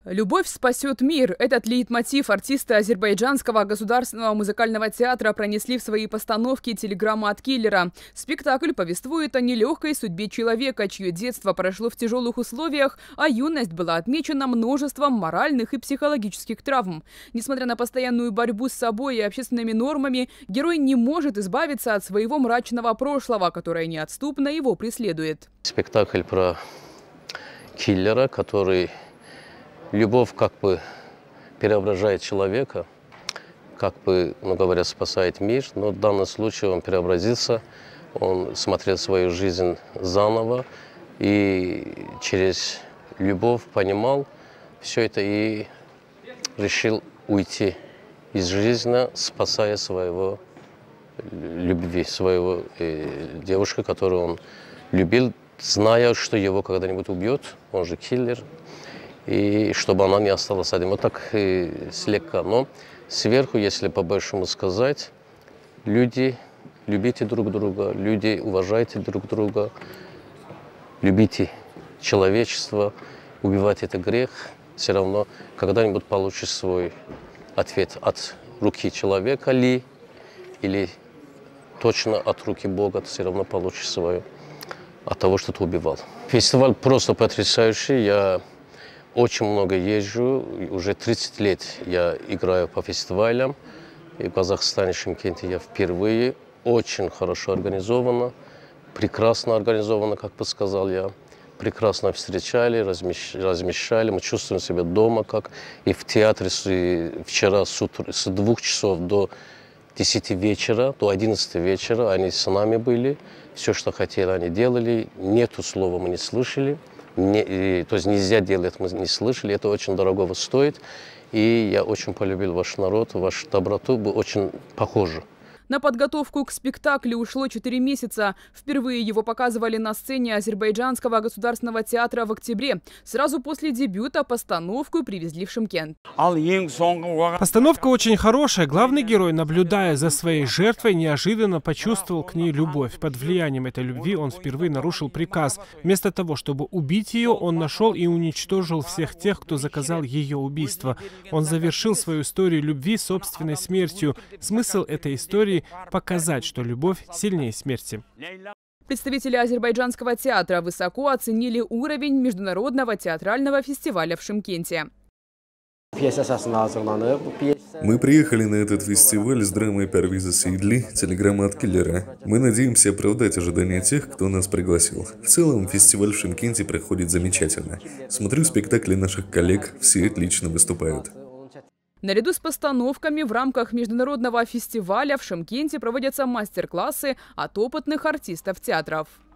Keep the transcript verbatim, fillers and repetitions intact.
«Любовь спасет мир». Этот лейтмотив артисты Азербайджанского государственного музыкального театра пронесли в свои постановки «Телеграмма от киллера». Спектакль повествует о нелегкой судьбе человека, чье детство прошло в тяжелых условиях, а юность была отмечена множеством моральных и психологических травм. Несмотря на постоянную борьбу с собой и общественными нормами, герой не может избавиться от своего мрачного прошлого, которое неотступно его преследует. Спектакль про киллера, который... Любовь как бы преображает человека, как бы, ну говоря, спасает мир, но в данном случае он преобразился, он смотрел свою жизнь заново и через любовь понимал все это и решил уйти из жизни, спасая своего любви, своего э, девушку, которую он любил, зная, что его когда-нибудь убьет, он же киллер. И чтобы она не осталась одна. Вот так и слегка. Но сверху, если по-большому сказать, люди, любите друг друга, люди, уважайте друг друга, любите человечество, убивать это грех. Все равно когда-нибудь получишь свой ответ от руки человека ли, или точно от руки Бога, ты все равно получишь свое от того, что ты убивал. Фестиваль просто потрясающий. Я очень много езжу, уже тридцать лет я играю по фестивалям. И в Казахстане, в Шымкенте я впервые. Очень хорошо организовано, прекрасно организовано, как бы сказал я. Прекрасно встречали, размещали, мы чувствуем себя дома, как и в театре вчера с, утра, с двух часов до десяти вечера, до одиннадцати вечера они с нами были. Все, что хотели, они делали, нету слова мы не слышали. Не, и, то есть нельзя делать, мы не слышали, это очень дорого стоит. И я очень полюбил ваш народ, вашу доброту, вы очень похожи. На подготовку к спектаклю ушло четыре месяца. Впервые его показывали на сцене Азербайджанского государственного театра в октябре. Сразу после дебюта постановку привезли в Шымкент. Постановка очень хорошая. Главный герой, наблюдая за своей жертвой, неожиданно почувствовал к ней любовь. Под влиянием этой любви он впервые нарушил приказ. Вместо того, чтобы убить ее, он нашел и уничтожил всех тех, кто заказал ее убийство. Он завершил свою историю любви собственной смертью. Смысл этой истории — показать, что любовь сильнее смерти. Представители Азербайджанского театра высоко оценили уровень международного театрального фестиваля в Шымкенте. Мы приехали на этот фестиваль с драмой Парвиза Сейдли «Телеграмма от киллера». Мы надеемся оправдать ожидания тех, кто нас пригласил. В целом, фестиваль в Шымкенте проходит замечательно. Смотрю спектакли наших коллег, все отлично выступают. Наряду с постановками в рамках международного фестиваля в Шымкенте проводятся мастер-классы от опытных артистов театров.